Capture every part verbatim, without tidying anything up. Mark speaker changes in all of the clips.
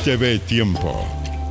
Speaker 1: T V Tiempo.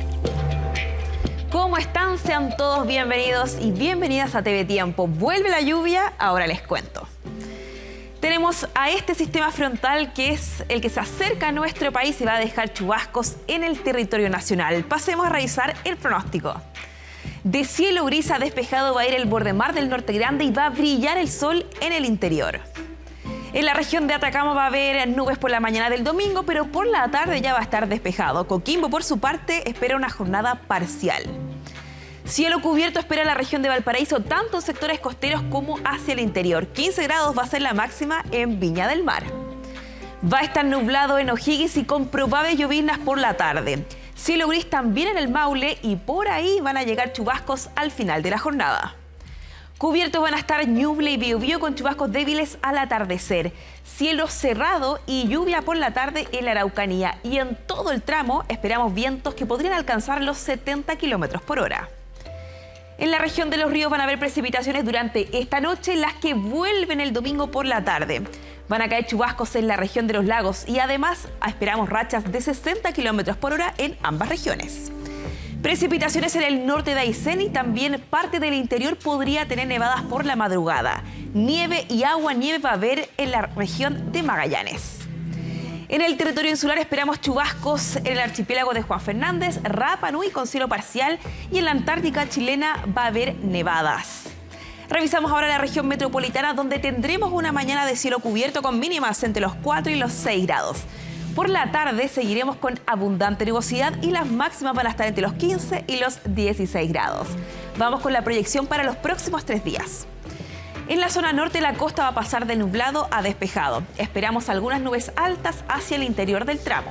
Speaker 2: ¿Cómo están? Sean todos bienvenidos y bienvenidas a T V Tiempo. Vuelve la lluvia, ahora les cuento. Tenemos a este sistema frontal que es el que se acerca a nuestro país y va a dejar chubascos en el territorio nacional. Pasemos a revisar el pronóstico. De cielo gris a despejado va a ir el borde mar del Norte Grande y va a brillar el sol en el interior. En la región de Atacama va a haber nubes por la mañana del domingo, pero por la tarde ya va a estar despejado. Coquimbo, por su parte, espera una jornada parcial. Cielo cubierto espera la región de Valparaíso, tanto en sectores costeros como hacia el interior. quince grados va a ser la máxima en Viña del Mar. Va a estar nublado en O'Higgins y con probables lloviznas por la tarde. Cielo gris también en el Maule y por ahí van a llegar chubascos al final de la jornada. Cubiertos van a estar Ñuble y Biobío con chubascos débiles al atardecer. Cielo cerrado y lluvia por la tarde en la Araucanía. Y en todo el tramo esperamos vientos que podrían alcanzar los setenta kilómetros por hora. En la región de Los Ríos van a haber precipitaciones durante esta noche, las que vuelven el domingo por la tarde. Van a caer chubascos en la región de los lagos y además esperamos rachas de sesenta kilómetros por hora en ambas regiones. Precipitaciones en el norte de Aysén y también parte del interior podría tener nevadas por la madrugada. Nieve y agua nieve va a haber en la región de Magallanes. En el territorio insular esperamos chubascos en el archipiélago de Juan Fernández, Rapa Nui con cielo parcial y en la Antártica chilena va a haber nevadas. Revisamos ahora la región metropolitana donde tendremos una mañana de cielo cubierto con mínimas entre los cuatro y los seis grados. Por la tarde seguiremos con abundante nubosidad y las máximas van a estar entre los quince y los dieciséis grados. Vamos con la proyección para los próximos tres días. En la zona norte la costa va a pasar de nublado a despejado. Esperamos algunas nubes altas hacia el interior del tramo.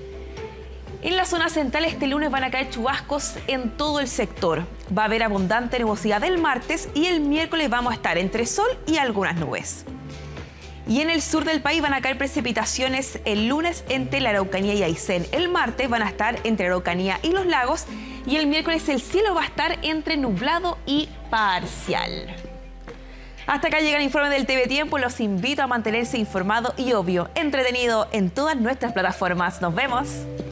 Speaker 2: En la zona central este lunes van a caer chubascos en todo el sector. Va a haber abundante nubosidad el martes y el miércoles vamos a estar entre sol y algunas nubes. Y en el sur del país van a caer precipitaciones el lunes entre la Araucanía y Aysén. El martes van a estar entre la Araucanía y los lagos y el miércoles el cielo va a estar entre nublado y parcial. Hasta acá llega el informe del T V Tiempo. Los invito a mantenerse informado y obvio, entretenido en todas nuestras plataformas. Nos vemos.